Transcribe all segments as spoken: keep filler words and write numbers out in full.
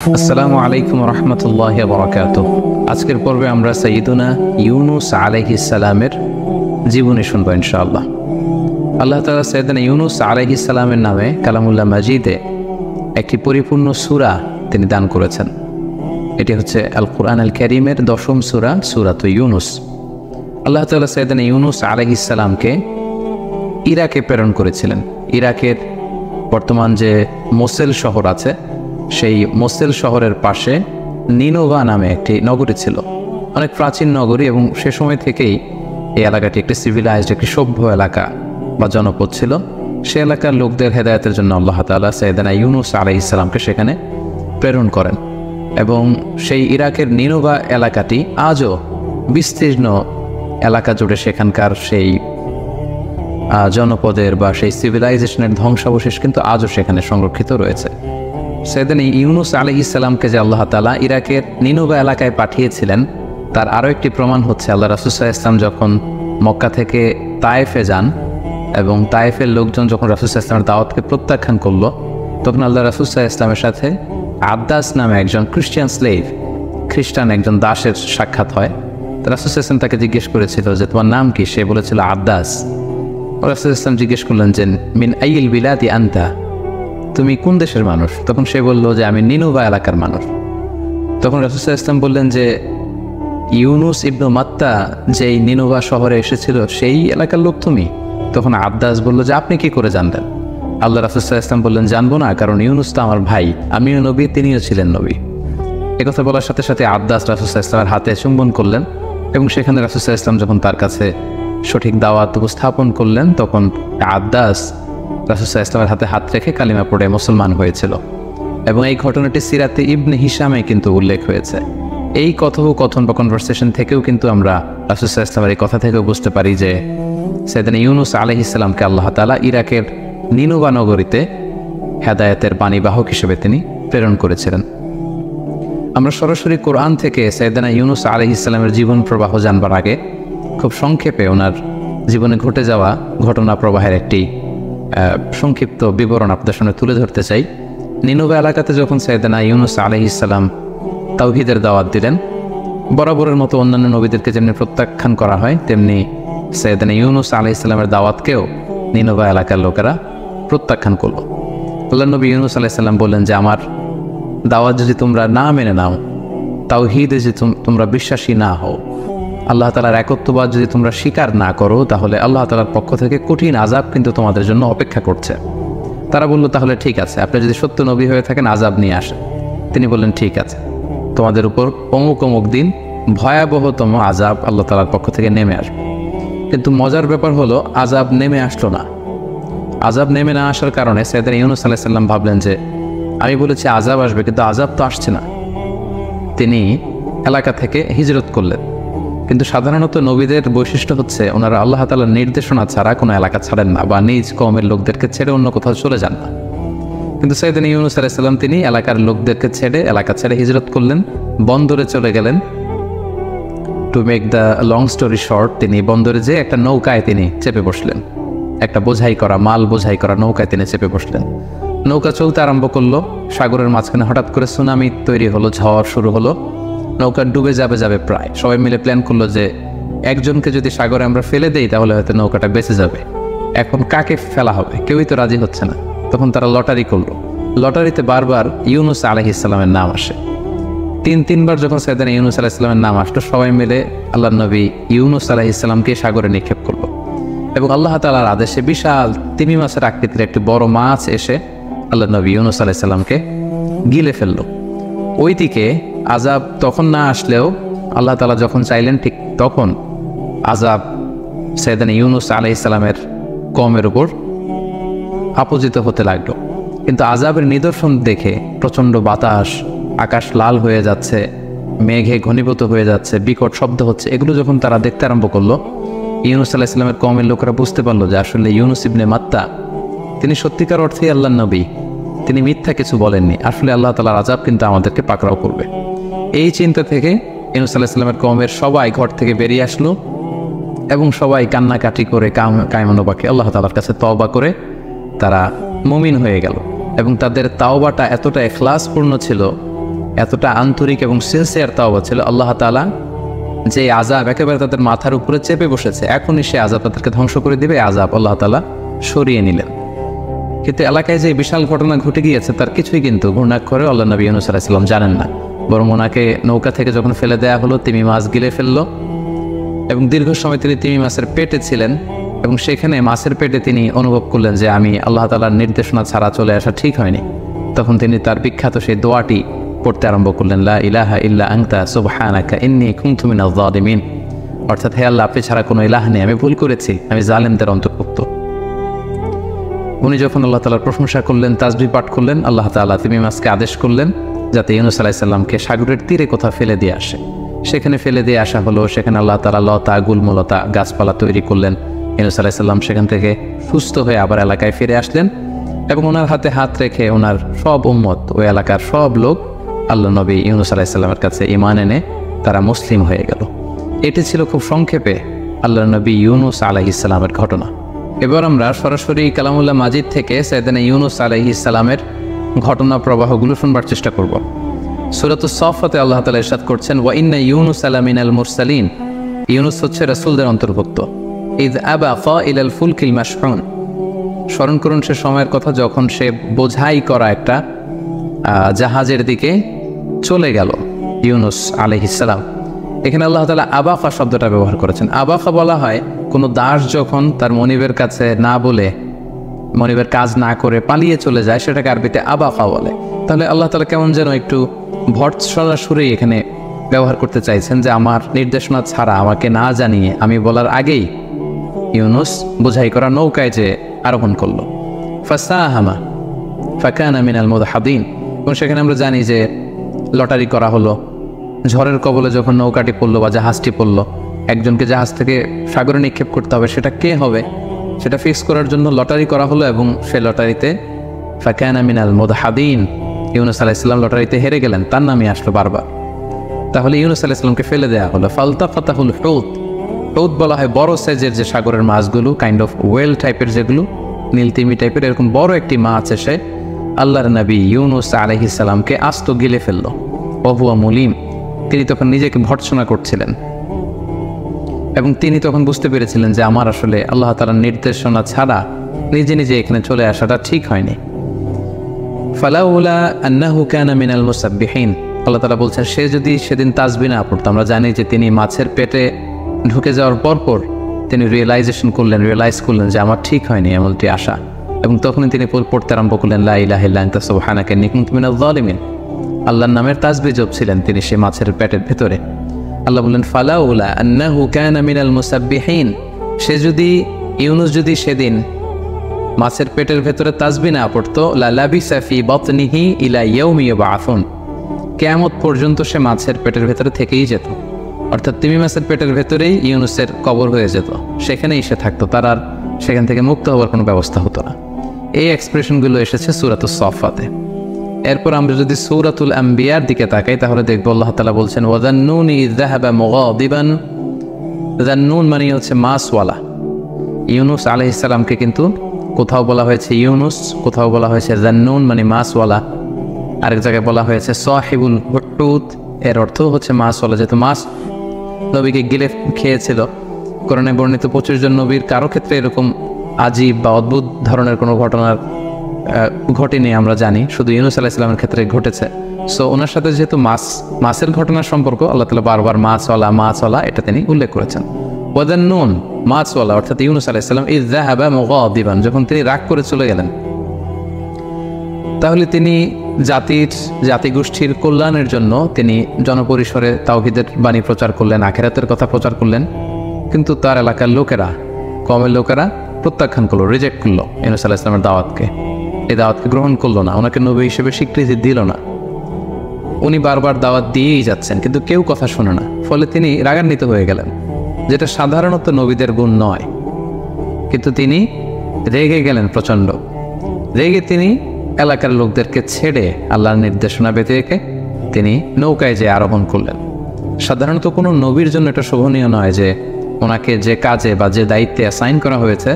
আসসালামু আলাইকুম রহমতুল্লাহি ওয়া বারাকাতুহু। আজকের পর্বে আমরা সাইয়্যিদুনা ইউনুস আলাইহিস সালামের জীবনী শুনবো ইনশাআল্লাহ। আল্লাহ তাআলা সাইয়্যিদুনা ইউনুস আলাইহিস সালামের নামে কালামুল্লাহ মাজিদে একটি পরিপূর্ণ সূরা তিনি দান করেছেন। এটি হচ্ছে আল কুরআন আল কারীমের দশম সূরা, সূরাত ইউনুস। আল্লাহ তাআলা সাইয়্যিদুনা ইউনুস আলাইহিস সালামকে ইরাকে প্রেরণ করেছিলেন। ইরাকের বর্তমান যে মোসেল শহর আছে, সেই মোসেল শহরের পাশে নিনোভা নামে একটি নগরী ছিল, অনেক প্রাচীন নগরী, এবং সে সময় থেকেই এই এলাকাটি একটি সিভিলাইজড, একটি সভ্য এলাকা বা জনপদ ছিল। সে এলাকার লোকদের হেদায়েতের জন্য আল্লাহ তাআলা সাইয়্যিদুনা ইউনুস আলাইহিস সালামকে সেখানে প্রেরণ করেন, এবং সেই ইরাকের নিনোভা এলাকাটি আজও বিস্তীর্ণ এলাকা জুড়ে সেখানকার সেই জনপদের বা সেই সিভিলাইজেশনের ধ্বংসাবশেষ কিন্তু আজও সেখানে সংরক্ষিত রয়েছে। সাইয়্যিদুনা ইউনুস আলাইহিস সালামকে যে আল্লাহ তাআলা ইরাকের নিনোভা এলাকায় পাঠিয়েছিলেন, তার আরও একটি প্রমাণ হচ্ছে আল্লাহ রাসূল সাল্লাল্লাহু আলাইহি ওয়াসাল্লাম যখন মক্কা থেকে তায়েফে যান, এবং তায়েফের লোকজন যখন রাসূল সাল্লাল্লাহু আলাইহি ওয়াসাল্লামের দাওয়াতকে প্রত্যাখ্যান করলো, তখন আল্লাহ রাসূল সাল্লাল্লাহু আলাইহি ওয়াসাল্লামের সাথে আদ্দাস নামে একজন খ্রিস্টান স্লেভ, খ্রিস্টান একজন দাসের সাক্ষাৎ হয়। রাসূল সাল্লাল্লাহু আলাইহি ওয়াসাল্লাম তাকে জিজ্ঞেস করেছিল যে তোমার নাম কি? সে বলেছিল আদ্দাস। রাসূল সাল্লাল্লাহু আলাইহি ওয়াসাল্লাম জিজ্ঞেস করলেন যে মিন আইয়িল বিলাদি আনতা, তুমি কোন দেশের মানুষ? তখন সে বলল যে আমি নিনোভা এলাকার মানুষ। তখন রাসূল সাল্লাল্লাহু আলাইহি ওয়াসাল্লাম বললেন যে ইউনুস ইবনু মাত্তা যেই নিনোভা শহরে এসেছিল সেই এলাকার লোক তুমি? তখন আদ্দাস বলল যে আপনি কি করে জানলেন? আল্লাহ রাসূল সাল্লাল্লাহু আলাইহি ওয়াসাল্লাম বললেন জানবো না, কারণ ইউনুস তো আমার ভাই, আমিও নবী, তিনিও ছিলেন নবী। একথা বলার সাথে সাথে আদ্দাস রাসূল সাল্লাল্লাহু আলাইহি ওয়াসাল্লামের হাতে চুম্বন করলেন, এবং সেখানে রাসূল সাল্লাল্লাহু আলাইহি ওয়াসাল্লাম যখন তার কাছে সঠিক দাওয়াত উপস্থাপন করলেন, তখন আদ্দাস রাসূল সাল্লাল্লাহু আলাইহি ওয়াসাল্লামের হাতে হাত রেখে কালিমা পড়ে মুসলমান হয়েছিল। এবং এই ঘটনাটি সিরাতে ইবনে হিশামে কিন্তু উল্লেখ হয়েছে। এই কথোপকথন বা কনভারসেশন থেকেও কিন্তু আমরা রাসূল সাল্লাল্লাহু আলাইহি ওয়াসাল্লামের এই কথা থেকেও বুঝতে পারি যে সাইয়্যিদুনা ইউনুস আলাইহিস সালামকে আল্লাহ তাআলা ইরাকের নিনোভা নগরীতে হেদায়েতের বাণীবাহক হিসেবে তিনি প্রেরণ করেছিলেন। আমরা সরাসরি কোরআন থেকে সাইয়্যিদুনা ইউনুস আলাইহিস সালামের জীবন প্রবাহ জানবার আগে খুব সংক্ষেপে ওনার জীবনে ঘটে যাওয়া ঘটনা প্রবাহের একটি সংক্ষিপ্ত বিবরণ আপনাদের সামনে তুলে ধরতে চাই। নিনোভা এলাকাতে যখন সাইয়্যিদুনা ইউনুস আলাইহিস সালাম তাওহীদের দাওয়াত দিলেন, বরাবরের মতো অন্যান্য নবীদেরকে যেমনি প্রত্যাখ্যান করা হয়, তেমনি সাইয়্যিদুনা ইউনুস আলাইহিস সালামের দাওয়াতকেও নিনোভা এলাকার লোকেরা প্রত্যাখ্যান করলো। আল্লাহর নবী ইউনুস আলাইহিস সালাম বললেন যে আমার দাওয়াত যদি তোমরা না মেনে নাও, তাওহীদে যদি তোমরা বিশ্বাসী না হও, আল্লাহ তাআলার একত্ববাদ যদি তোমরা স্বীকার না করো, তাহলে আল্লাহ তাআলার পক্ষ থেকে কঠিন আযাব কিন্তু তোমাদের জন্য অপেক্ষা করছে। তারা বলল তাহলে ঠিক আছে, আপনি যদি সত্য নবী হয়ে থাকেন আযাব নিয়ে আসেন। তিনি বললেন ঠিক আছে, তোমাদের উপর অমুক অমুক দিন ভয়াবহতম আযাব আল্লাহ তাআলার পক্ষ থেকে নেমে আসবে। কিন্তু মজার ব্যাপার হলো আযাব নেমে আসলো না। আযাব নেমে না আসার কারণে সাইয়্যিদুনা ইউনুস আলাইহিস সালাম ভাবলেন যে আমি বলেছি আযাব আসবে, কিন্তু আযাব তো আসছে না। তিনি এলাকা থেকে হিজরত করলেন। কিন্তু সাধারণত নবীদের বৈশিষ্ট্য হচ্ছে ওনারা আল্লাহ তাআলার নির্দেশনা ছাড়া কোনো এলাকা ছাড়েন না, বা নিজ কওমের লোকদেরকে ছেড়ে অন্য কোথাও চলে যান না। কিন্তু সাইয়্যিদুনা ইউনুস আলাইহিস সালাম তিনি এলাকার লোকদেরকে ছেড়ে এলাকা ছেড়ে হিজরত করলেন, বন্দরে চলে গেলেন। To make the long story short, তিনি বন্দরে যেয়ে একটা নৌকায় তিনি চেপে বসলেন, একটা বোঝাই করা মাল বোঝাই করা নৌকায় তিনি চেপে বসলেন। নৌকা চলতে আরম্ভ করলো। সাগরের মাঝখানে হঠাৎ করে সুনামি তৈরি হলো, ঝড় শুরু হলো, নৌকা ডুবে যাবে যাবে প্রায়। সবাই মিলে প্ল্যান করলো যে একজনকে যদি সাগরে আমরা ফেলে দেই তাহলে হয়তো নৌকাটা বেঁচে যাবে। এখন কাকে ফেলা হবে? কেউই তো রাজি হচ্ছে না। তখন তারা লটারি করলো। লটারিতে বারবার ইউনুস আলাইহিস সালামের নাম আসে। তিন তিনবার যখন সাইয়্যিদুনা ইউনুস আলাইহিস সালামের নাম আসলো, সবাই মিলে আল্লাহর নবী ইউনুস আলাইহিস সালামকে সাগরে নিক্ষেপ করলো, এবং আল্লাহ তাআলার আদেশে বিশাল তিমি মাছের আকৃতির একটি বড় মাছ এসে আল্লাহর নবী ইউনুস আলাইহিস সালামকে গিলে ফেললো। ওইদিকে আযাব তখন না আসলেও আল্লাহ তাআলা যখন চাইলেন ঠিক তখন আযাব সাইয়্যিদুনা ইউনুস আলাইহিস সালামের কওমের উপর আপতিত হতে লাগলো। কিন্তু আযাবের নিদর্শন দেখে প্রচণ্ড বাতাস, আকাশ লাল হয়ে যাচ্ছে, মেঘে ঘনীভূত হয়ে যাচ্ছে, বিকট শব্দ হচ্ছে, এগুলো যখন তারা দেখতে আরম্ভ করলো, ইউনুস আলাইহিস সালামের কওমের লোকেরা বুঝতে পারলো যে আসলে ইউনুস ইবনে মাত্তা তিনি সত্যিকার অর্থেই আল্লাহর নবী, তিনি মিথ্যা কিছু বলেননি। আসলে আল্লাহ তাআলার আযাব কিন্তু আমাদেরকে পাকড়াও করবে। এই চিন্তা থেকে ইউনুস আলাইহিস সালামের কওমের সবাই ঘর থেকে বেরিয়ে আসলো, এবং সবাই কান্নাকাটি করে কায়মানোবাকে আল্লাহ তাআলার কাছে তওবা করে তারা মুমিন হয়ে গেল। এবং তাদের তাওবাটা এতটা ইখলাসপূর্ণ ছিল এতটা আন্তরিক এবং সিনসিয়ার তাওবা ছিল, আল্লাহ তাআলা যে আযাব একেবারে তাদের মাথার উপরে চেপে বসেছে, এখনই সে আযাব তাদেরকে ধ্বংস করে দিবে, আযাব আল্লাহ তাআলা সরিয়ে নিলেন। কিন্তু এলাকায় যে বিশাল ঘটনা ঘটে গিয়েছে তার কিছুই কিন্তু ঘূর্ণাক্ষরে আল্লাহ নবী ইউনূস আলাইহিস সালাম জানেন না। বরং ওনাকে নৌকা থেকে যখন ফেলে দেওয়া হলো, তিমি মাছ গিলে ফেললো এবং দীর্ঘ সময় তিনি তিমি মাছের পেটে ছিলেন এবং সেখানে মাছের পেটে তিনি অনুভব করলেন যে আমি আল্লাহ তাআলার নির্দেশনা ছাড়া চলে আসা ঠিক হয়নি। তখন তিনি তার বিখ্যাত সেই দোয়াটি পড়তে আরম্ভ করলেন, লা ইলাহা ইল্লা আনতা সুবহানাকা ইন্নী কুনতু মিনাজ জালিমিন। অর্থাৎ, হে আল্লাহ, আপনি ছাড়া কোনো ইলাহ নেই, আমি ভুল করেছি, আমি জালেমদের অন্তর্ভুক্ত। উনি যখন আল্লাহ তাআলার প্রশংসা করলেন, তাসবিহ পাঠ করলেন, আল্লাহ তাআলা তিমি মাছকে আদেশ করলেন যাতে ইউনূস আলাইহিস সালামকে সাগরের তীরে কোথাও ফেলে দিয়ে আসে। সেখানে ফেলে দিয়ে আসা হলো। সেখানে আল্লাহ তাআলা লতা গুল্মলতা গাছপালা তৈরি করলেন। ইউনূস আলাইহিস সালাম সেখান থেকে সুস্থ হয়ে আবার এলাকায় ফিরে আসলেন এবং ওনার হাতে হাত রেখে ওনার সব উম্মত, ওই এলাকার সব লোক আল্লাহ নবী ইউনূস আলাইহিস সালামের কাছে ঈমান এনে তারা মুসলিম হয়ে গেল। এটি ছিল খুব সংক্ষেপে আল্লাহ নবী ইউনূস আলাইহিস সালামের ঘটনা। এবার আমরা সরাসরি কালামুল্লাহ মাজিদ থেকে সাইয়েদনা ইউনূস আলাইহিস সালামের ঘটনা প্রবাহগুলো শুনবার চেষ্টা করব। সূরাতুস সাফফাতে আল্লাহ তাআলা ইরশাদ করছেন, ওয়া ইন্না ইউনূস মিনাল মুরসালিন। ইউনূস হচ্ছে রাসূলদের অন্তর্ভুক্ত। ইয আবাকা ইলাল ফুলকিল মাশহুন। স্মরণ করুন সে সময়ের কথা যখন সে বোঝাই করা একটা জাহাজের দিকে চলে গেল ইউনূস আলাইহিস সালাম। এখানে আল্লাহ তাআলা আবাকা শব্দটা ব্যবহার করেছেন। আবাকা বলা হয় কোনো দাস যখন তার মনিবের কাছে না বলে, মনিবের কাজ না করে পালিয়ে চলে যায়, সেটাকে আরবিতে আবাকা বলে। তাহলে আল্লাহ তাআলা কেমন যেন একটু ভর্ৎসনা সুরেই এখানে ব্যবহার করতে চাইছেন যে আমার নির্দেশনা ছাড়া, আমাকে না জানিয়ে, আমি বলার আগেই ইউনূস বোঝাই করা নৌকায় যে আরোহণ করলো। ফাসাহামা ফাকানা মিনাল মুদহাদিন। এবং সেখানে আমরা জানি যে লটারি করা হলো। ঝড়ের কবলে যখন নৌকাটি পড়লো বা জাহাজটি পড়লো, একজনকে জাহাজ থেকে সাগরে নিক্ষেপ করতে হবে, সেটা কে হবে সেটা ফিক্স করার জন্য লটারি করা হলো এবং সে লটারিতে ফাকানা মিনাল মুদহাদিন, ইউনূস আলাইহিস সালাম লটারিতে হেরে গেলেন, তার নামই আসলো বারবার। তাহলে ইউনূস আলাইহিস সালামকে ফেলে দেওয়া হলো। ফালতাফাতাহুল হুত। হুত বলা হয় বড় সাইজের যে সাগরের মাছগুলো, কাইন্ড অফ ওয়েল টাইপের, যেগুলো নীলতিমি টাইপের, এরকম বড় একটি মাছ এসে আল্লাহর নবী ইউনূস আলাইহিস সালামকে আস্ত গিলে ফেললো। ওহুয়া মুলিম। তিনি তখন নিজেকে ভর্ৎসনা করছিলেন এবং তিনি তখন বুঝতে পেরেছিলেন যে আমার আসলে আল্লাহ তাআলার নির্দেশনা ছাড়া নিজে নিজে এখানে চলে আসাটা ঠিক হয়নি। ফালাউলা আন্নাহু কানা মিনাল মুসাব্বিহিন। আল্লাহ তাআলা বলছেন, সে যদি সেদিন তাসবিহ না পড়তো। আমরা জানি যে তিনি মাছের পেটে ঢুকে যাওয়ার পরপর তিনি রিয়েলাইজেশন করলেন, রিয়েলাইজ করলেন যে আমার ঠিক হয়নি এমনটি আসা, এবং তখনই তিনি পড়তে আরম্ভ করলেন, লা ইলাহা ইল্লা আনতা সুবহানাকা ইন্নী কুনতু মিনাজ জালিমিন। আল্লাহর নামের তাসবিহ জপছিলেন তিনি সে মাছের পেটের ভেতরে। আল্লাহ বললেন, ফালাউলা আন্নাহু কানা মিনাল মুসাব্বিহিন। সে যদি, ইউনূস যদি সেদিন মাছের পেটের ভেতরে তাসবিহ না পড়তো, লা লাবিসা ফি বাতনিহি ইলা ইয়াউমি ইউবআসুন। কিয়ামত পর্যন্ত সে মাছের পেটের ভেতরে থেকেই যেত। অর্থাৎ তিমি মাছের পেটের ভেতরেই ইউনূসের কবর হয়ে যেত, সেখানেই সে থাকতো, তার আর সেখান থেকে মুক্ত হওয়ার কোনো ব্যবস্থা হতো না। এই এক্সপ্রেশনগুলো এসেছে সূরাতুস সাফফাতে। এরপর আমরা যদি সূরাতুল আম্বিয়ার দিকে তাকাই তাহলে দেখব আল্লাহ তাআলা বলছেন, ওয়াযান্নুনি ইয যাহাবা মুগাদিবান। যান্নুন মানে হচ্ছে মাছওয়ালা। ইউনূস আলাইহিস সালামকে কিন্তু কোথাও বলা হয়েছে ইউনূস, কোথাও বলা হয়েছে যান্নুন মানে মাছওয়ালা, আরেক জায়গায় বলা হয়েছে সাহিবুল হুত। এর অর্থ হচ্ছে মাছওয়ালা, যেহেতু মাছ নবীকে গিলে খেয়েছিল। কোরআনে বর্ণিত পঁচিশ জন নবীর কারো ক্ষেত্রে এরকম আজীব বা অদ্ভুত ধরনের কোনো ঘটনার ঘটেনি আমরা জানি, শুধু ইউনূস আলাইহিস সালামের ক্ষেত্রে ঘটেছে। সো ওনার সাথে যেহেতু মাছ মাছের ঘটনার সম্পর্ক, আল্লাহ তাআলা বারবার মাছওয়ালা মাছওয়ালা এটা তিনি উল্লেখ করেছেন। ওয়াযান্নুন মাছওয়ালা, অর্থাৎ ইউনূস আলাইহিস সালাম ইয যাহাবা মুগাদিবান, যখন তিনি রাগ করে চলে গেলেন, তাহলে তিনি জাতির জাতিগোষ্ঠীর কল্যাণের জন্য তিনি জনপরিসরে তাওহীদের বাণী প্রচার করলেন, আখিরাতের কথা প্রচার করলেন। কিন্তু তার এলাকার লোকেরা, কমের লোকেরা প্রত্যাখ্যান করলো, রিজেক্ট করলো ইউনূস আলাইহিস সালামের দাওয়াতকে। এই দাওয়াতকে গ্রহণ করলো না, ওনাকে নবী হিসেবে স্বীকৃতি দিল না। উনি বারবার দাওয়াত দিয়েই যাচ্ছেন কিন্তু কেউ কথা শোনে না। ফলে তিনি রাগান্বিত হয়ে গেলেন, যেটা সাধারণত নবীদের গুণ নয়। কিন্তু তিনি রেগে গেলেন প্রচণ্ড। রেগে তিনি এলাকার লোকদেরকে ছেড়ে আল্লাহর নির্দেশনা বেঁধে রেখে তিনি নৌকায় যে আরোহণ করলেন। সাধারণত কোনো নবীর জন্য এটা শোভনীয় নয় যে ওনাকে যে কাজে বা যে দায়িত্বে অ্যাসাইন করা হয়েছে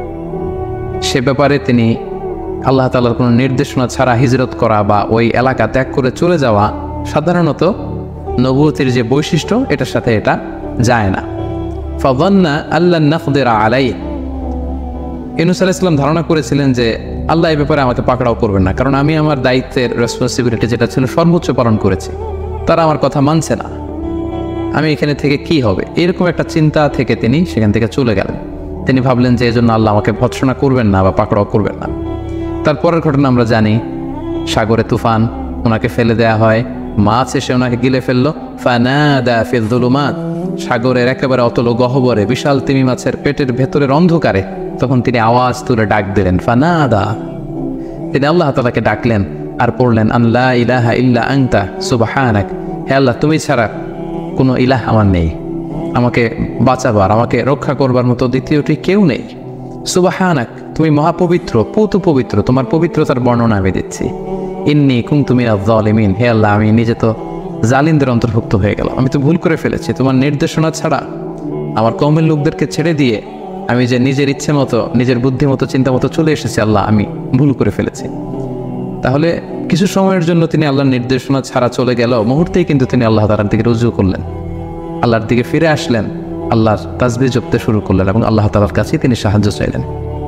সে ব্যাপারে তিনি আল্লাহ তাআলার কোনো নির্দেশনা ছাড়া হিজরত করা বা ওই এলাকা ত্যাগ করে চলে যাওয়া, সাধারণত নবুয়তের যে বৈশিষ্ট্য এটার সাথে এটা যায় না। ফাযান্না আল্লা নাকদিরা আলাইহি, ইউনূস আলাইহিস সালাম ধারণা করেছিলেন যে আল্লাহ এই ব্যাপারে আমাকে পাকড়াও করবেন না, কারণ আমি আমার দায়িত্বের রেসপন্সিবিলিটি যেটা ছিল সর্বোচ্চ পালন করেছি, তারা আমার কথা মানছে না, আমি এখানে থেকে কি হবে, এরকম একটা চিন্তা থেকে তিনি সেখান থেকে চলে গেলেন। তিনি ভাবলেন যে এই জন্য আল্লাহ আমাকে ভৎসনা করবেন না বা পাকড়াও করবেন না। তারপরের ঘটনা আমরা জানি, সাগরে তুফান, ওনাকে ফেলে দেয়া হয়, মাছ এসে ওনাকে গিলে ফেললো। ফানাদা ফিল যুলুমাত, সাগরের একেবারে অতল গহ্বরে বিশাল তিমি মাছের পেটের ভেতরের অন্ধকারে তখন তিনি আওয়াজ তুলে ডাক দিলেন, ফানাদা, তিনি আল্লাহ তাআলাকে ডাকলেন আর পড়লেন, আল্লা ইলাহা ইল্লা আনতা সুবহানাক, হে আল্লাহ তুমি ছাড়া কোনো ইলাহ আমার নেই, আমাকে বাঁচাবার, আমাকে রক্ষা করবার মতো দ্বিতীয়টি কেউ নেই। সুবহানাক, তুমি মহাপবিত্র, পৌত পবিত্র, তোমার পবিত্রতার বর্ণনা আমি দিচ্ছি। ইন্নী কুনতু মিনাজ জালিমিন, হে আল্লাহ আমি নিজে তো জালিমদের অন্তর্ভুক্ত হয়ে গেলাম, আমি তো ভুল করে ফেলেছি, তোমার নির্দেশনা ছাড়া আমার কওমের লোকদেরকে ছেড়ে দিয়ে আমি যে নিজের ইচ্ছে মতো নিজের বুদ্ধি মতো চিন্তা মতো চলে এসেছি, আল্লাহ আমি ভুল করে ফেলেছি। তাহলে কিছু সময়ের জন্য তিনি আল্লাহর নির্দেশনা ছাড়া চলে গেল, মুহূর্তেই কিন্তু তিনি আল্লাহ তাআলার দিকে রুজু করলেন, আল্লাহর দিকে ফিরে আসলেন, আল্লাহর তাসবিহ জপতে শুরু করলেন এবং আল্লাহ তাআলার কাছে তিনি সাহায্য চাইলেন।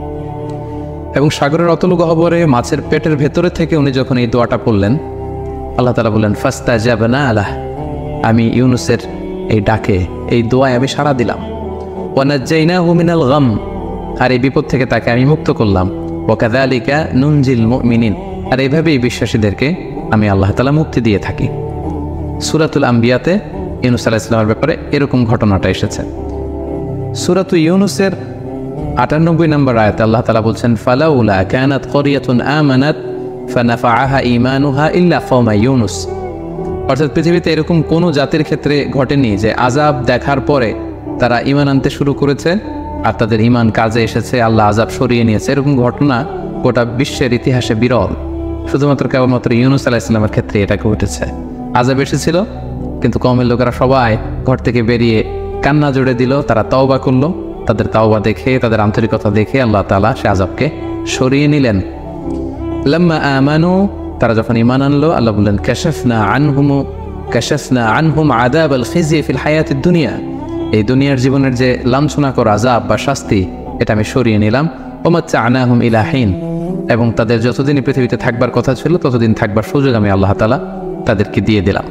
এবং সাগরের অতল গহ্বরে মাছের পেটের ভেতরে থেকে উনি যখন এই দোয়াটা পড়লেন, আল্লাহ তাআলা বললেন, ফাস্তাজাবনা লাহ, আমি ইউনূসের এই ডাকে, এই দোয়ায় আমি সাড়া দিলাম। ওয়া নাজ্জাইনাহু মিনাল গাম, আর এই বিপদ থেকে তাকে আমি মুক্ত করলাম। ওয়া কাযালিকা নুনজিল মুমিনিন, আর এইভাবেই বিশ্বাসীদেরকে আমি আল্লাহ তাআলা মুক্তি দিয়ে থাকি। সূরাতুল আম্বিয়াতে ইউনূস আলাইহিস সালামের ব্যাপারে এরকম ঘটনাটা এসেছে। সূরাতু ইউনূসের আটানব্বই নম্বর আয়াতে আল্লাহ তাআলা বলছেন, ফালাউলা কানাত ক্বরিয়াতুন আমানাত ফানাফাআহা ঈমানুহা ইল্লা কওমা ইউনূস, অর্থাৎ পৃথিবীতে এরকম কোনো জাতির ক্ষেত্রে ঘটেনি যে আযাব দেখার পরে তারা ঈমান আনতে শুরু করেছে আর তাদের ঈমান কাজে এসেছে, আল্লাহ আযাব সরিয়ে নিয়েছে। এরকম ঘটনা গোটা বিশ্বের ইতিহাসে বিরল, শুধুমাত্র কেবলমাত্র ইউনূস আলাইহিস সালামের ক্ষেত্রে এটা ঘটেছে। আযাব এসেছিল কিন্তু কওমের লোকেরা সবাই ঘর থেকে বেরিয়ে কান্না জুড়ে দিল, তারা তওবা করলো, তাদের তাওবা দেখে, তাদের আন্তরিকতা দেখে আল্লাহ তাআলা সে আযাবকে সরিয়ে নিলেন। লাম্মা আমানু, তারা যখন ঈমান আনলো, আল্লাহ বললেন, কাশাফনা আনহুম কাশাফনা আনহুম আযাবাল খিজি ফিল হায়াতিদ দুনিয়া, এই দুনিয়ার জীবনের যে লাঞ্ছনাকর আযাব বা শাস্তি এটা আমি সরিয়ে নিলাম। ওয়া মাত্তা'নাহুম ইলা হিন, এবং তাদের যতদিন পৃথিবীতে থাকবার কথা ছিল ততদিন থাকবার সুযোগ আমি আল্লাহ তাআলা তাদেরকে দিয়ে দিলাম।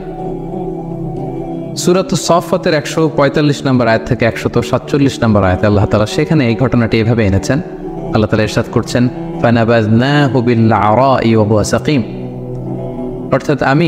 সূরাতুস সাফফাতের একশো পঁয়তাল্লিশ নম্বর আয়াত থেকে একশত সাতচল্লিশ নম্বর আয়াতে আল্লাহ তাআলা সেখানে এই ঘটনাটি এভাবে এনেছেন। আল্লাহ তাআলা ইরশাদ করছেন, ফানাবাযনাহু বিল আরাই ওয়া হুয়া সাকিম, অর্থাৎ আমি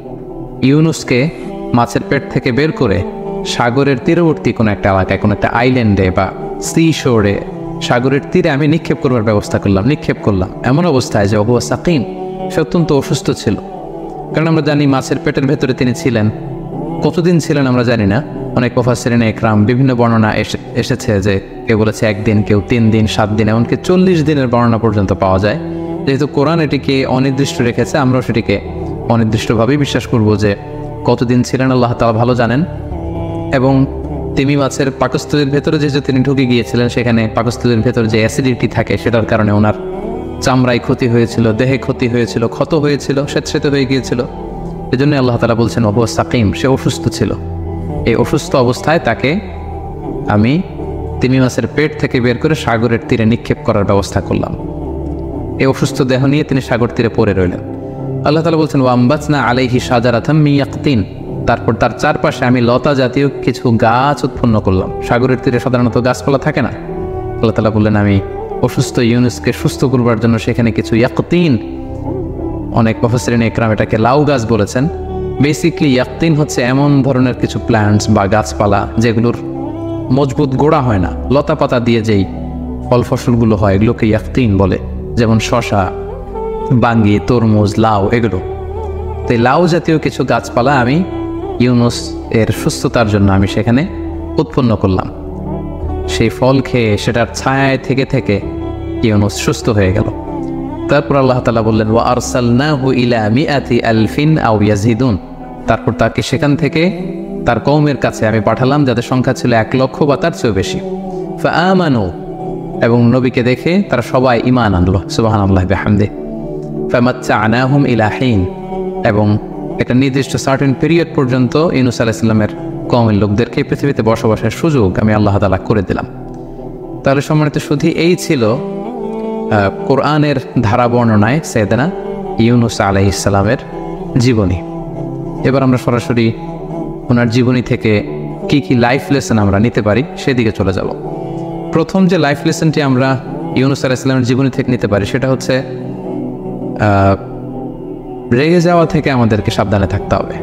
ইউনূসকে মাছের পেট থেকে বের করে সাগরের তীরবর্তী কোনো একটা এলাকায়, কোনো একটা আইল্যান্ডে বা সি শোরে, সাগরের তীরে আমি নিক্ষেপ করবার ব্যবস্থা করলাম, নিক্ষেপ করলাম এমন অবস্থায় যে ওয়া হুয়া সাকিম, সে অত্যন্ত অসুস্থ ছিল। কারণ আমরা জানি মাছের পেটের ভেতরে তিনি ছিলেন, কতদিন ছিলেন আমরা জানি না। অনেক মুফাসসিরিন ইকরাম বিভিন্ন বর্ণনা এসেছে যে কেউ বলেছে একদিন, কেউ তিন দিন, সাত দিন, এমনকি চল্লিশ দিনের বর্ণনা পর্যন্ত পাওয়া যায়। যেহেতু কোরআন এটিকে অনির্দিষ্ট রেখেছে, আমরাও সেটিকে অনির্দিষ্টভাবেই বিশ্বাস করব যে কতদিন ছিলেন আল্লাহ তাআলা ভালো জানেন। এবং তিমি মাছের পাকস্থলীর ভেতরে যেহেতু তিনি ঢুকে গিয়েছিলেন, সেখানে পাকস্থলীর ভেতরে যে অ্যাসিডিটি থাকে সেটার কারণে ওনার চামড়ায় ক্ষতি হয়েছিল, দেহে ক্ষতি হয়েছিল, ক্ষত হয়েছিল, স্বেচ্ছেত হয়ে গিয়েছিল। এই জন্য আল্লাহ তাআলা বলছেন ওয়া হুয়া সাকিম, সে অসুস্থ ছিল। এই অসুস্থ অবস্থায় তাকে আমি তিমি মাছের পেট থেকে বের করে সাগরের তীরে নিক্ষেপ করার ব্যবস্থা করলাম। এই অসুস্থ দেহ নিয়ে তিনি সাগর তীরে পড়ে রইলেন। আল্লাহ তাআলা বলছেন, ওয়া আম্বাতনা আলাইহি শাজারাতাম মিন ইয়াকতিন, তারপর তার চারপাশে আমি লতা জাতীয় কিছু গাছ উৎপন্ন করলাম। সাগরের তীরে সাধারণত গাছপালা থাকে না। আল্লাহ তাআলা বললেন, আমি অসুস্থ ইউনূসকে সুস্থ করবার জন্য সেখানে কিছু ইয়াকতিন, অনেক মুফাসসিরিন ইকরাম এটাকে লাউ গাছ বলেছেন। বেসিকলি ইয়াকতিন হচ্ছে এমন ধরনের কিছু প্ল্যান্টস বা গাছপালা যেগুলোর মজবুত গোড়া হয় না, লতা পাতা দিয়ে যেই ফল ফসলগুলো হয় এগুলোকে ইয়াকতিন বলে, যেমন শশা, বাঙ্গি, তরমুজ, লাউ, এগুলো। তো এই লাউ জাতীয় কিছু গাছপালা আমি ইউনূস এর সুস্থতার জন্য আমি সেখানে উৎপন্ন করলাম। সেই ফল খেয়ে সেটার ছায়ায় থেকে থেকে ইউনূস সুস্থ হয়ে গেল। তারপর আল্লাহ তাআলা বললেন, ওয়া আরসালনাহু ইলা মিআতি আলফিন আও ইয়াজিদুন, তারপর তাকে সেখান থেকে তার কওমের কাছে আমি পাঠালাম যাদের সংখ্যা ছিল এক লক্ষ বা তার চেয়েও বেশি। ফাআমানু, এবং নবীকে দেখে তারা সবাই ঈমান আনলো। সুবহানাল্লাহি বিহামদিহি। ফামাত্তা'নাহুম ইলা হিন, এবং একটা নির্দিষ্ট সার্টেন পিরিয়ড পর্যন্ত ইউনূস আলাইহিস সালামের কওমের লোকদেরকে পৃথিবীতে বসবাসের সুযোগ আমি আল্লাহ তাআলা করে দিলাম। তাহলে সম্মানিত শুধু এই ছিল কোরআনের ধারা বর্ণনায় সাইয়েদনা ইউনূস আলাইহিস সালামের জীবনী। এবার আমরা সরাসরি ওনার জীবনী থেকে কি কি লাইফ লেসন আমরা নিতে পারি সেদিকে চলে যাব। প্রথম যে লাইফ লেসনটি আমরা ইউনূস আলাইহিস সালামের জীবনী থেকে নিতে পারি সেটা হচ্ছে রেগে যাওয়া থেকে আমাদেরকে সাবধানে থাকতে হবে।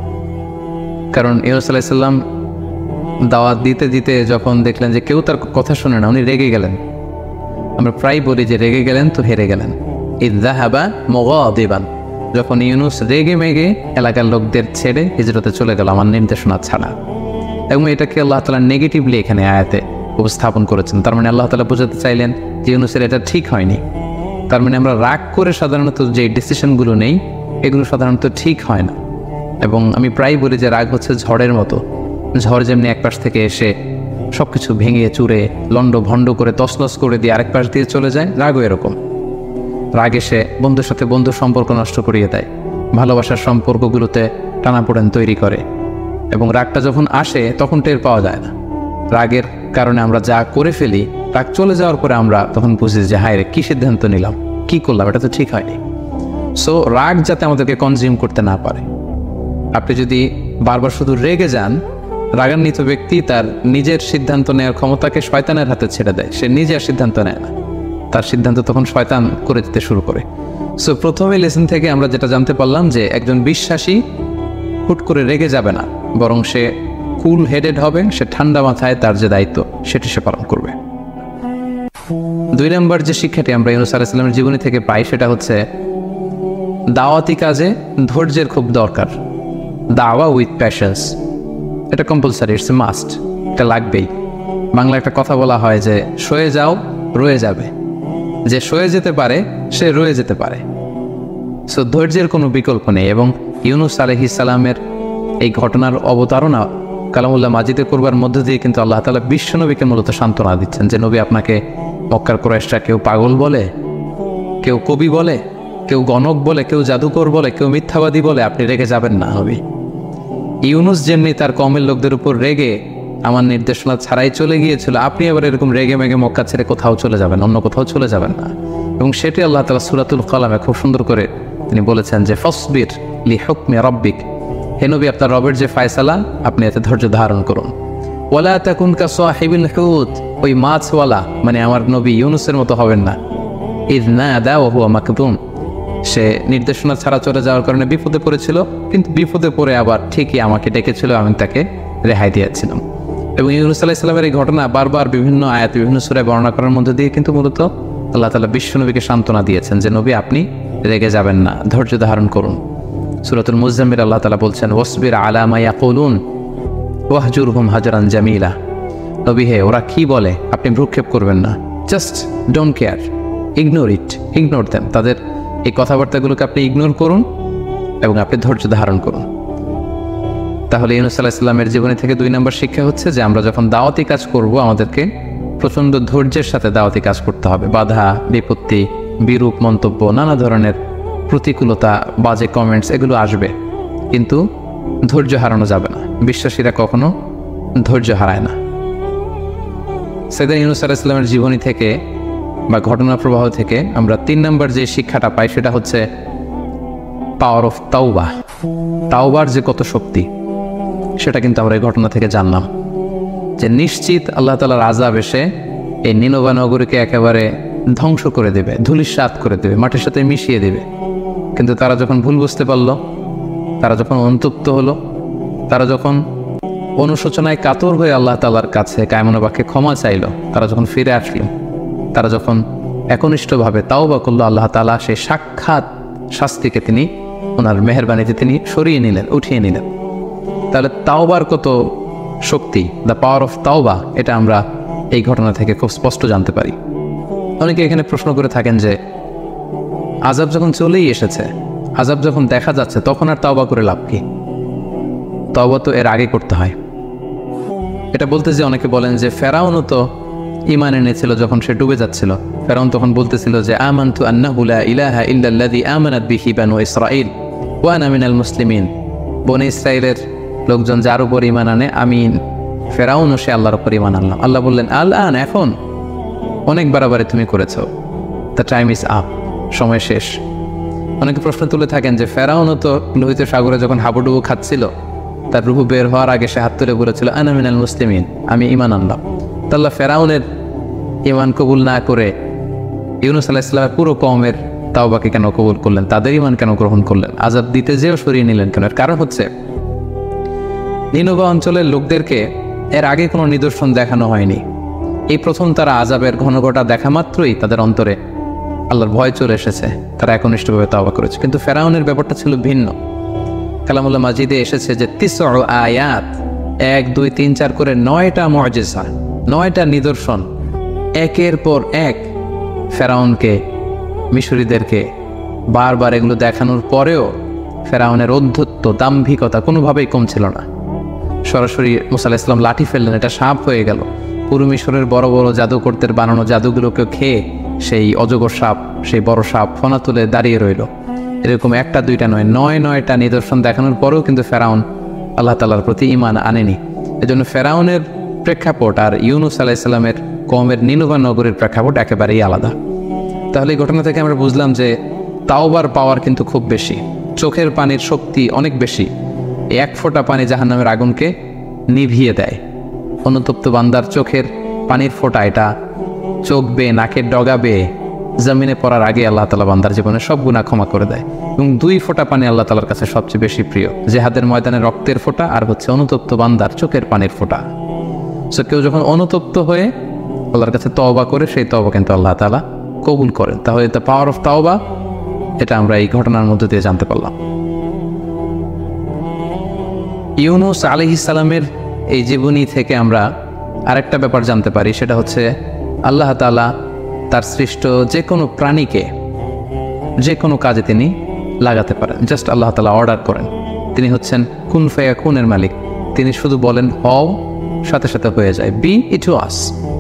কারণ ইউনূস আলাইহিস সালাম দাওয়াত দিতে দিতে যখন দেখলেন যে কেউ তার কথা শুনে না, উনি রেগে গেলেন। আমরা প্রায় বলি যে রেগে গেলেন তো হেরে গেলেন। ইয যাহাবা মুগাদিবান, যখন ইউনূস রেগে মেগে এলাকার লোকদের ছেড়ে হিজরতে চলে গেল আমার নির্দেশনা ছাড়া। এবং এটাকে আল্লাহ তাআলা নেগেটিভলি এখানে আয়াতে উপস্থাপন করেছেন। তার মানে আল্লাহ তাআলা বোঝাতে চাইলেন যে ইউনূসের এটা ঠিক হয়নি। তার মানে আমরা রাগ করে সাধারণত যে ডিসিশনগুলো নেই এগুলো সাধারণত ঠিক হয় না। এবং আমি প্রায় বলি যে রাগ হচ্ছে ঝড়ের মতো। ঝড় যেমনি এক পাশ থেকে এসে সব কিছু ভেঙে চুরে লন্ড ভণ্ড করে তছনছ করে দিয়ে আরেক পাশ দিয়ে চলে যায়, রাগও এরকম। রাগ এসে বন্ধুর সাথে বন্ধুর সম্পর্ক নষ্ট করিয়ে দেয়, ভালোবাসার সম্পর্কগুলোতে টানাপোড়েন তৈরি করে। এবং রাগটা যখন আসে তখন টের পাওয়া যায় না। রাগের কারণে আমরা যা করে ফেলি, রাগ চলে যাওয়ার পরে আমরা তখন বুঝি যে হায় রে, কী সিদ্ধান্ত নিলাম, কী করলাম, এটা তো ঠিক হয়নি। সো রাগ যাতে আমাদেরকে কনজিউম করতে না পারে। আপনি যদি বারবার শুধু রেগে যান, রাগান্বিত ব্যক্তি তার নিজের সিদ্ধান্ত নেওয়ার ক্ষমতাকে শয়তানের হাতে ছেড়ে দেয়। সে নিজে আর সিদ্ধান্ত নেয় না, তার সিদ্ধান্ত তখন শয়তান করে দিতে শুরু করে। সো প্রথমে লেসন থেকে আমরা যেটা জানতে পারলাম যে একজন বিশ্বাসী হুট করে রেগে যাবে না, বরং সে কুল হেডেড হবে। সে ঠান্ডা মাথায় তার যে দায়িত্ব সেটি সে পালন করবে। দুই নম্বর যে শিক্ষাটি আমরা ইউনূস আলাইহিস সালামের জীবনী থেকে পাই সেটা হচ্ছে দাওয়াতি কাজে ধৈর্যের খুব দরকার। দাওয়া উইথ প্যাশন্স, এটা কম্পালসারি, ইটস এ মাস্ট, এটা লাগবেই। বাংলা একটা কথা বলা হয় যে সয়ে যাও রয়ে যাবে। যে সয়ে যেতে পারে সে রয়ে যেতে পারে। সো ধৈর্যের কোনো বিকল্প নেই। এবং ইউনূস আলাইহিস সালামের এই ঘটনার অবতারণা কালামুল্লাহ মাজিদে করবার মধ্য দিয়ে কিন্তু আল্লাহ তাআলা বিশ্বনবীকে মূলত সান্ত্বনা দিচ্ছেন যে নবী, আপনাকে মক্কার কুরাইশরা কেউ পাগল বলে, কেউ কবি বলে, কেউ গণক বলে, কেউ জাদুকর বলে, কেউ মিথ্যাবাদী বলে, আপনি রেগে যাবেন না। নবী ইউনূস যেমনি তার কওমের লোকদের উপর রেগে আমার নির্দেশনা ছাড়াই চলে গিয়েছিল, আপনি এবার এরকম রেগে মেগে মক্কা ছেড়ে কোথাও চলে যাবেন, অন্য কোথাও চলে যাবেন না। এবং সেটি আল্লাহ তাআলা সূরাতুল কলামে খুব সুন্দর করে তিনি বলেছেন যে ফাসবির লি হুকমি রাব্বিক, হে নবী, আপনার রবের যে ফয়সালা আপনি এতে ধৈর্য ধারণ করুন। ওয়ালা তাকুন কা সাহিবিল হুত, ওই মাছওয়ালা মানে আমার নবী ইউনূসের মতো হবেন না। ইয নাদা ওয়া হুয়া মাকদুম, সে নির্দেশনা ছাড়া চলে যাওয়ার কারণে বিপদে পড়েছিল, কিন্তু বিপদে পড়ে আবার ঠিকই আমাকে ডেকেছিল, আমি তাকে রেহাই দিয়েছিলাম। এবং ইউনূস আলাইহিস সালামের এই ঘটনা বারবার বিভিন্ন আয়াত বিভিন্ন সূরায় বর্ণনা করার মধ্যে দিয়ে কিন্তু মূলত আল্লাহ তাআলা বিশ্বনবীকে সান্ত্বনা দিয়েছেন যে নবী, আপনি রেগে যাবেন না, ধৈর্য ধারণ করুন। সূরাতুল মুজাম্মিল আল্লাহ তাআলা বলছেন ওয়াসবির আলা মা ইয়াকুলুন ওয়াহজুরহুম হাজরান জামিলা, নবী হে, ওরা কি বলে আপনি ভ্রুক্ষেপ করবেন না, just don't care, ignore it, ignore them. তাদের এই কথাবার্তাগুলোকে আপনি ইগনোর করুন এবং আপনি ধৈর্য ধারণ করুন। তাহলে ইউনূস আলাইহিস সালামের জীবনী থেকে দুই নম্বর শিক্ষা হচ্ছে যে আমরা যখন দাওয়াতি কাজ করব আমাদেরকে প্রচণ্ড ধৈর্যের সাথে দাওয়াতি কাজ করতে হবে। বাধা বিপত্তি, বিরূপ মন্তব্য, নানা ধরনের প্রতিকূলতা, বাজে কমেন্টস এগুলো আসবে, কিন্তু ধৈর্য হারানো যাবে না। বিশ্বাসীরা কখনো ধৈর্য হারায় না। সাইয়েদনা ইউনূস আলাইহিস সালামের জীবনী থেকে বা ঘটনা প্রবাহ থেকে আমরা তিন নম্বর যে শিক্ষাটা পাই সেটা হচ্ছে পাওয়ার অফ তাওবা। তাওবার যে কত শক্তি সেটা কিন্তু আমরা এই ঘটনা থেকে জানলাম যে নিশ্চিত আল্লাহ তাআলার আযাব এসে এই নিনভা নগরীকে একেবারে ধ্বংস করে দেবে, ধূলিসাৎ করে দেবে, মাটির সাথে মিশিয়ে দেবে। কিন্তু তারা যখন ভুল বুঝতে পারল, তারা যখন অনুতপ্ত হলো, তারা যখন অনুশোচনায় কাতর হয়ে আল্লাহ তাআলার কাছে কায়মনা বাক্যে ক্ষমা চাইল, তারা যখন ফিরে আসলো, তারা যখন একনিষ্ঠভাবে তাওবা করলো, আল্লাহ তাআলা সেই সাক্ষাৎ শাস্তিকে তিনি ওনার মেহেরবানিতে তিনি সরিয়ে নিলেন, উঠিয়ে নিলেন। তাহলে তাওবার কত শক্তি, দ্য পাওয়ার অফ তাওবা, এটা আমরা এই ঘটনা থেকে খুব স্পষ্ট জানতে পারি। অনেকে এখানে প্রশ্ন করে থাকেন যে আযাব যখন চলেই এসেছে, আযাব যখন দেখা যাচ্ছে, তখন আর তাওবা করে লাভ কি? তাওবা তো এর আগে করতে হয়। এটা বলতে যে অনেকে বলেন যে ফেরাউনও তো ঈমান এনেছিল যখন সে ডুবে যাচ্ছিল। ফেরাউন তখন বলতেছিল যে আমানতু আন্নাহু লা ইলাহা ইল্লাল্লাযী আমানাত বিহি বানু ইসরাঈল, ওয়া আনা মিনাল মুসলিমিন, বনি ইসরাইলের লোকজন যার উপর ঈমান আনে আমি ফেরাউনও সে আল্লাহর উপর ঈমান আনলাম। আল্লাহ বললেন আল আন, এখন অনেক বাড়াবাড়ি তুমি করেছো, দ্য টাইম ইজ আপ, সময় শেষ। অনেকে প্রশ্ন তুলে থাকেন যে ফেরাউনও তো লোহিত সাগরে যখন হাবুডুবু খাচ্ছিল তার রুহু বের হওয়ার আগে সে হাত তুলে বলেছিল আনা মিনাল মুসলিমিন, আমি ঈমান আনলাম। তো আল্লাহ ফেরাউনের ঈমান কবুল না করে ইউনূস আলাইহিস সালামের পুরো কওমের তাওবাকে কেন কবুল করলেন, তাদের ঈমান কেন গ্রহণ করলেন, আযাব দিতে যেও সরিয়ে নিলেন কেন? এর কারণ হচ্ছে নিনভা অঞ্চলের লোকদেরকে এর আগে কোনো নিদর্শন দেখানো হয়নি। এই প্রথম তারা আযাবের ঘনঘটা দেখা মাত্রই তাদের অন্তরে আল্লাহর ভয় চলে এসেছে, তারা একনিষ্ঠভাবে তাওবা করেছে। কিন্তু ফেরাউনের ব্যাপারটা ছিল ভিন্ন। কালামুল্লাহ মাজিদে এসেছে যে তিসউ আয়াত, এক দুই তিন চার করে নয়টা মুআজিজা, নয়টা নিদর্শন একের পর এক ফেরাউনকে, মিশরীদেরকে বারবার এগুলো দেখানোর পরেও ফেরাউনের অধ্যত্ব, দাম্ভিকতা কোনোভাবেই কমছিল না। সরাসরি মুসা আলাইহিস সালাম লাঠি ফেললেন, এটা সাপ হয়ে গেল। পুরো মিশরের বড় বড় জাদুকরদের বানানো জাদুগুলোকে খেয়ে সেই অজগর সাপ, সেই বড় সাপ ফনা তুলে দাঁড়িয়ে রইল। এরকম একটা দুইটা নয়, নয় নয়টা নিদর্শন দেখানোর পরেও কিন্তু ফেরাউন আল্লাহ তাআলার প্রতি ঈমান আনেনি। এজন্য ফেরাউনের প্রেক্ষাপট আর ইউনূস আলাইহিস সালামের কওমের নিনভা নগরের প্রেক্ষাপট একেবারেই আলাদা। তাহলে এই ঘটনা থেকে আমরা বুঝলাম যে তাওবার পাওয়ার কিন্তু খুব বেশি, চোখের পানির শক্তি অনেক বেশি। এক ফোঁটা পানি জাহান্নামের আগুনকে নিভিয়ে দেয়। অনুতপ্ত বান্দার চোখের পানির ফোঁটা, এটা চোখ বেয়ে, নাকের ডগা বেয়ে জমিনে পড়ার আগে আল্লাহ তাআলা বান্দার জীবনে সব গুনাহ ক্ষমা করে দেয়। এবং দুই ফোঁটা পানি আল্লাহ তাআলার কাছে সবচেয়ে বেশি প্রিয়, জিহাদের ময়দানে রক্তের ফোঁটা আর হচ্ছে অনুতপ্ত বান্দার চোখের পানির ফোঁটা। সো কেউ যখন অনুতপ্ত হয়ে আল্লাহর কাছে তওবা করে, সেই তওবা কিন্তু আল্লাহ তাআলা কবুল করেন। তাহলে দ্য পাওয়ার অফ তাওবা, এটা আমরা এই ঘটনার মধ্যে দিয়ে জানতে পারলাম। ইউনূস আলাইহিস সালামের এই জীবনী থেকে আমরা আরেকটা ব্যাপার জানতে পারি, সেটা হচ্ছে আল্লাহ তাআলা তার সৃষ্ট যে কোনো প্রাণীকে যে কোনো কাজে তিনি লাগাতে পারেন। জাস্ট আল্লাহ তাআলা অর্ডার করেন। তিনি হচ্ছেন কুন ফায়াকুনের মালিক। তিনি শুধু বলেন হও, সাথে সাথে হয়ে যায়। বি ইট ওয়াজ।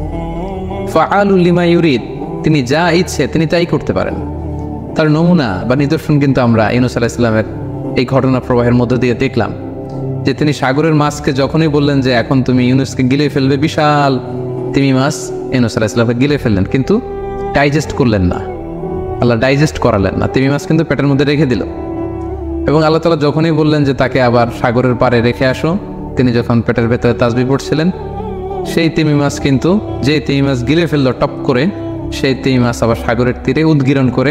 ফাআলু লিমা ইউরিদ, তিনি যা ইচ্ছে তিনি তাই করতে পারেন। তার নমুনা বা নিদর্শন কিন্তু আমরা ইউনূস আলাইহিস সালামের এই ঘটনা প্রবাহের মধ্য দিয়ে দেখলাম যে তিনি সাগরের মাছকে যখনই বললেন যে এখন তুমি ইউনূসকে গিলে ফেলবে, বিশাল তিমি মাছ ইউনূস আলাইহিস সালামকে গিলে ফেললেন, কিন্তু ডাইজেস্ট করলেন না। আল্লাহ ডাইজেস্ট করালেন না, তিমি মাছ কিন্তু পেটের মধ্যে রেখে দিল। এবং আল্লাহ তাআলা যখনই বললেন যে তাকে আবার সাগরের পাড়ে রেখে আসো, তিনি যখন পেটের ভেতরে তাসবিহ পড়ছিলেন, সেই তিমি মাছ কিন্তু, যে তিমি মাছ গিলে ফেললো টপ করে, সেই তিমি মাছ আবার সাগরের তীরে উদ্গীরণ করে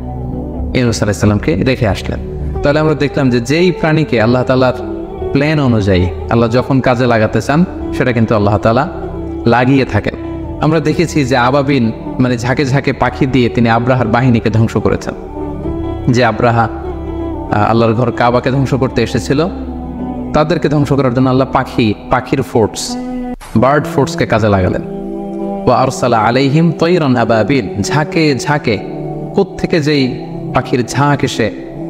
ইউনূস আলাইহিস সালামকে রেখে আসলেন। তাহলে আমরা দেখলাম যে যেই প্রাণীকে আল্লাহ তাআলার প্ল্যান অনুযায়ী আল্লাহ যখন কাজে লাগাতে চান, সেটা কিন্তু আল্লাহ তাআলা লাগিয়ে থাকেন। আমরা দেখেছি যে আবাবিল, মানে ঝাঁকে ঝাঁকে পাখি দিয়ে তিনি আব্রাহার বাহিনীকে ধ্বংস করেছেন। যে আব্রাহা আল্লাহর ঘর কাবাকে ধ্বংস করতে এসেছিল, তাদেরকে ধ্বংস করার জন্য আল্লাহ পাখি, পাখির ফোর্স, বার্ড ফোর্সকে কাজে লাগালেন। ওয়া আরসালা আলাইহিম তায়রান আবাবিল, ঝাঁকে ঝাঁকে কোত্থেকে যেই পাখির ঝাঁক এসে,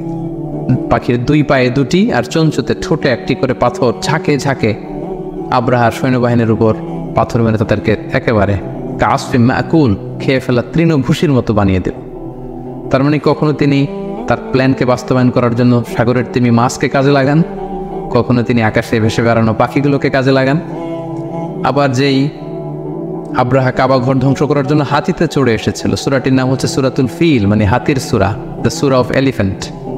পাখির দুই পায়ে দুটি আর চঞ্চুতে ঠোঁটে একটি করে পাথর ঝাঁকে ঝাঁকে আব্রাহার সৈন্যবাহিনীর উপর পাথর মেরে তাদেরকে একেবারে কাসফিম মাকুল, খেয়ে ফেলা তৃণভূষির মতো বানিয়ে দেব। তার মানে কখনো তিনি তার প্ল্যানকে বাস্তবায়ন করার জন্য সাগরের তিমি মাছকে কাজে লাগান, কখনো তিনি আকাশে ভেসে বেড়ানো পাখিগুলোকে কাজে লাগান। আবার যেই আব্রাহা কাবা ঘর ধ্বংস করার জন্য হাতিতে চড়ে এসেছিল, সূরাটির নাম হচ্ছে সূরাতুল ফিল, মানে হাতির সূরা, দ্য সূরা অফ এলিফ্যান্ট।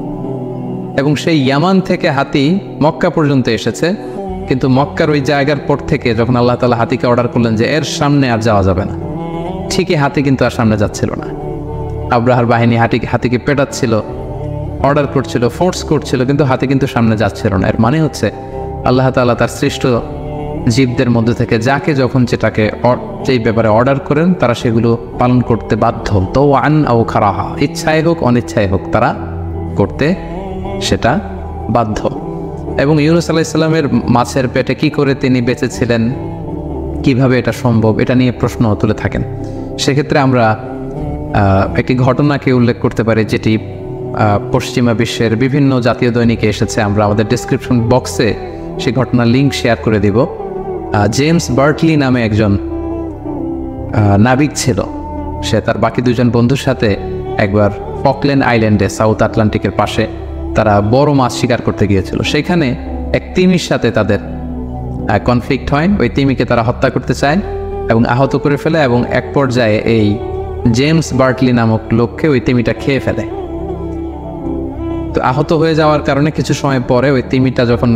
এবং সেই ইয়ামান থেকে হাতি মক্কা পর্যন্ত এসেছে, কিন্তু মক্কার ওই জায়গার পর থেকে যখন আল্লাহ তাআলা হাতিকে অর্ডার করলেন যে এর সামনে আর যাওয়া যাবে না, ঠিকই হাতি কিন্তু আর সামনে যাচ্ছিল না। আব্রাহার বাহিনী হাতি হাতিকে পেটাচ্ছিল, অর্ডার করছিল, ফোর্স করছিল, কিন্তু হাতি কিন্তু সামনে যাচ্ছিল না। এর মানে হচ্ছে আল্লাহ তাআলা তার সৃষ্ট জীবদের মধ্যে থেকে যাকে যখন যেটাকে যেই ব্যাপারে অর্ডার করেন, তারা সেগুলো পালন করতে বাধ্য। তো আন আও খারাহা, ইচ্ছায় হোক অনিচ্ছায় হোক তারা করতে সেটা বাধ্য। এবং ইউনূস আলাইহিস সালামের মাছের পেটে কি করে তিনি বেঁচেছিলেন, কিভাবে এটা সম্ভব, এটা নিয়ে প্রশ্ন তুলে থাকেন। সেক্ষেত্রে আমরা একটি ঘটনাকে উল্লেখ করতে পারি, যেটি পশ্চিমা বিশ্বের বিভিন্ন জাতীয় দৈনিকে এসেছে। আমরা আমাদের ডেসক্রিপশন বক্সে সেই ঘটনার লিঙ্ক শেয়ার করে দিব। জেমস বার্টলি নামে একজন নাবিক ছিল, সে তার বাকি দুজন বন্ধুর সাথে একবার ফকল্যান্ড আইল্যান্ডে, সাউথ আটলান্টিকের পাশে, তারা বড় মাছ শিকার করতে গিয়েছিল। সেখানে এক তিমির সাথে তাদের কনফ্লিক্ট হয়, ওই তিমিকে তারা হত্যা করতে চায় এবং আহত করে ফেলে, এবং এক পর্যায়ে এই জেমস বার্টলি নামক লোককে ওই তিমিটা খেয়ে ফেলে। তো আহত হয়ে যাওয়ার কারণে কিছু সময় পরে ওই তিমিটা যখন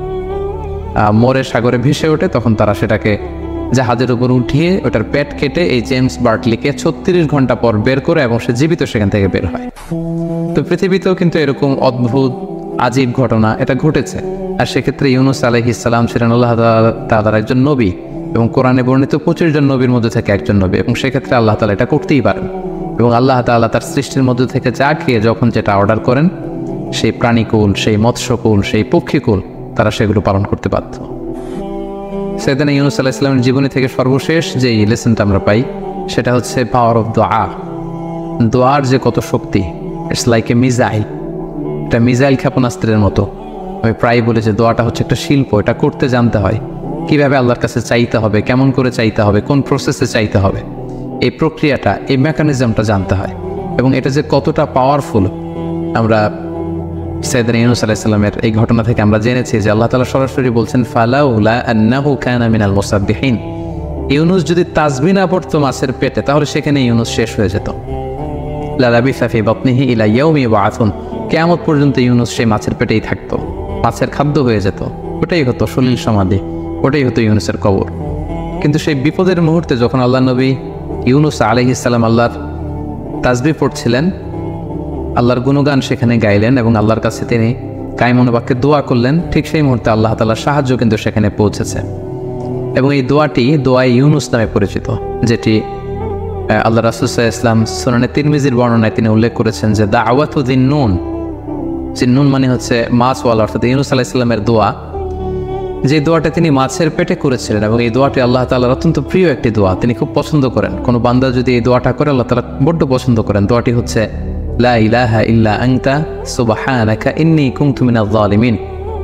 মরে সাগরে ভেসে ওঠে, তখন তারা সেটাকে জাহাজের উপর উঠিয়ে ওটার পেট কেটে এই জেমস বার্টলিকে ছত্রিশ ঘন্টা পর বের করে, এবং সে জীবিত সেখান থেকে বের হয়। তো পৃথিবীতেও কিন্তু এরকম অদ্ভুত আজীব ঘটনা এটা ঘটেছে। আর সেক্ষেত্রে ইউনুস আলাইহিস সালাম ছিলেন আল্লাহ তাআলার একজন নবী, এবং কোরআনে বর্ণিত পঁচিশ জন নবীর মধ্যে থেকে একজন নবী, এবং সেক্ষেত্রে আল্লাহ তাআলা এটা করতেই পারেন। এবং আল্লাহ তাআলা তার সৃষ্টির মধ্যে থেকে যা খেয়ে যখন যেটা অর্ডার করেন, সেই প্রাণীকুল, সেই মৎস্যকুল, সেই পক্ষীকুল, তারা সেগুলো পালন করতে বাধ্য। সাইয়েদনা ইউনুস আলাইহিস সালামের জীবনী থেকে সর্বশেষ যে লেসনটা আমরা পাই, সেটা হচ্ছে পাওয়ার অফ দোয়া। দোয়ার যে কত শক্তি, ইটস লাইক এ মিসাইল। এটা মিসাইল ক্ষেপণাস্ত্রের মতো। আমি প্রায় বলি যে দোয়াটা হচ্ছে একটা শিল্প, এটা করতে জানতে হয়, কিভাবে আল্লাহর কাছে চাইতে হবে, কেমন করে চাইতে হবে, কোন প্রসেসে চাইতে হবে, এই প্রক্রিয়াটা, এই মেকানিজমটা জানতে হয়। এবং এটা যে কতটা পাওয়ারফুল, আমরা সাইয়েদনা ইউনুস আলাইহিস সালামের এই ঘটনা থেকে আমরা জেনেছি যে আল্লাহ তাআলা সরাসরি বলছেন, ফালাউলা আন্নাহু কানা মিনাল মুসাব্বিহিন। ইউনুস যদি তাসবিহ না পড়তো মাছের পেটে, তাহলে সেখানে ইউনুস শেষ হয়ে যেত। লা লাবিসা ফি বাতনিহি ইলা ইয়াউমি ইউবআসুন। কিয়ামত পর্যন্ত ইউনুস সেই মাছের পেটেই থাকতো, মাছের খাদ্য হয়ে যেত। ওটাই হতো সলিল সমাধি, ওটাই হতো ইউনুসের কবর। কিন্তু সেই বিপদের মুহূর্তে যখন আল্লাহ নবী ইউনুস আলাইহিস সালাম আল্লাহর তাসবিহ পড়ছিলেন, আল্লাহর গুণগান সেখানে গাইলেন, এবং আল্লাহর কাছে তিনি কায়মন বাক্যে দোয়া করলেন, ঠিক সেই মুহূর্তে আল্লাহ তাআলার সাহায্য কিন্তু সেখানে পৌঁছেছে। এবং এই দোয়াটি দোয়ায়ে ইউনুস নামে পরিচিত, যেটি আল্লাহ রাসূল সাল্লাল্লাহু আলাইহি ওয়াসাল্লাম সুনানে তিরমিজির বর্ণনায় তিনি উল্লেখ করেছেন যে দাওয়াতু যিন্নুন। যিন্নুন মানে হচ্ছে মাছওয়ালা, অর্থাৎ ইউনুস আলাইহিস সালামের দোয়া, যে দোয়াটা তিনি মাছের পেটে করেছিলেন। এবং এই দোয়াটি আল্লাহ তাআলার অত্যন্ত প্রিয় একটি দোয়া, তিনি খুব পছন্দ করেন। কোনো বান্দা যদি এই দোয়াটা করে, আল্লাহ তাআলা বড্ড পছন্দ করেন। দোয়াটি হচ্ছে লা ইলাহা ইল্লা আনতা সুবহানাকা ইন্নী কুনতু মিনাজ জালিমিন।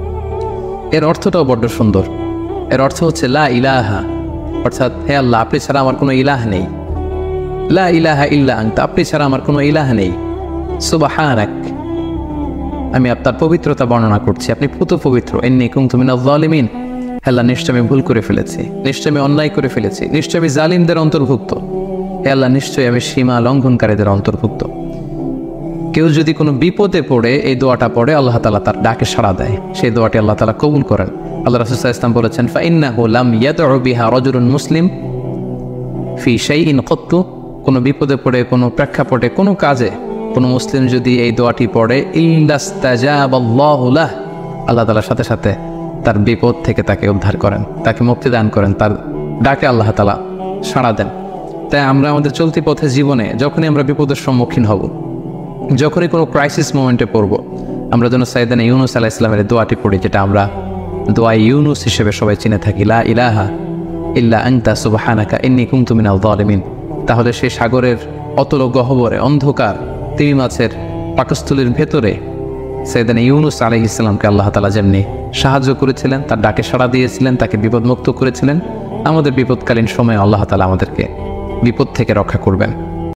এর অর্থটাও বড্ড সুন্দর। এর অর্থ হচ্ছে লা ইলাহা, অর্থাৎ হে আল্লাহ, আপনি ছাড়া আমার কোনো ইলাহ নেই। লা ইলাহা ইল্লা আনতা, আপনি ছাড়া আমার কোনো ইলাহ নেই। সুবহানাক, আমি আপনার পবিত্রতা বর্ণনা করছি, আপনি পুত পবিত্র। ইন্নী কুনতু মিনাজ জালিমিন, হে আল্লাহ, নিশ্চয় আমি ভুল করে ফেলেছি, নিশ্চয় আমি অন্যায় করে ফেলেছি, নিশ্চয় আমি জালিমদের অন্তর্ভুক্ত। হে আল্লাহ, নিশ্চয়ই আমি সীমা লঙ্ঘনকারীদের অন্তর্ভুক্ত। কেউ যদি কোনো বিপদে পড়ে এই দোয়াটা পড়ে, আল্লাহ তাআলা তার ডাকে সাড়া দেয়, সেই দোয়াটি আল্লাহ তাআলা কবুল করেন। আল্লাহ রাসূল সাল্লাল্লাহু আলাইহি ওয়াসাল্লাম বলেছেন, ফাইন্নাহু লাম ইয়াদউ বিহা রাজুলুন মুসলিম ফি শাইইন কত্তু। কোনো বিপদে পড়ে, কোনো প্রেক্ষাপটে, কোনো কাজে কোনো মুসলিম যদি এই দোয়াটি পড়ে, ইল্লাস্তাজাবাল্লাহু লাহ, আল্লাহ তাআলার সাথে সাথে তার বিপদ থেকে তাকে উদ্ধার করেন, তাকে মুক্তি দান করেন, তার ডাকে আল্লাহ তাআলা সাড়া দেন। তাই আমরা আমাদের চলতি পথে জীবনে যখনই আমরা বিপদের সম্মুখীন হব, যখনই কোনো ক্রাইসিস মোমেন্টে পড়ব, আমরা যেন সাইয়েদনা ইউনুস আলাইহিস সালামের দোয়াটি পড়ি, যেটা আমরা দোয়া ইউনুস হিসেবে সবাই চিনে থাকি, লা ইলাহা ইল্লা আনতা সুবহানাকা ইন্নী কুনতু মিনাল জালিমিন। তাহলে সেই সাগরের অতল গহ্বরে, অন্ধকার তিমি মাছের পাকস্থলীর ভেতরে সাইয়েদনা ইউনুস আলাইহিস সালামকে আল্লাহ তাআলা যেমনি সাহায্য করেছিলেন, তার ডাকে সাড়া দিয়েছিলেন, তাকে বিপদমুক্ত করেছিলেন, আমাদের বিপদকালীন সময়ে আল্লাহ তাআলা আমাদেরকে বিপদ থেকে রক্ষা করবেন।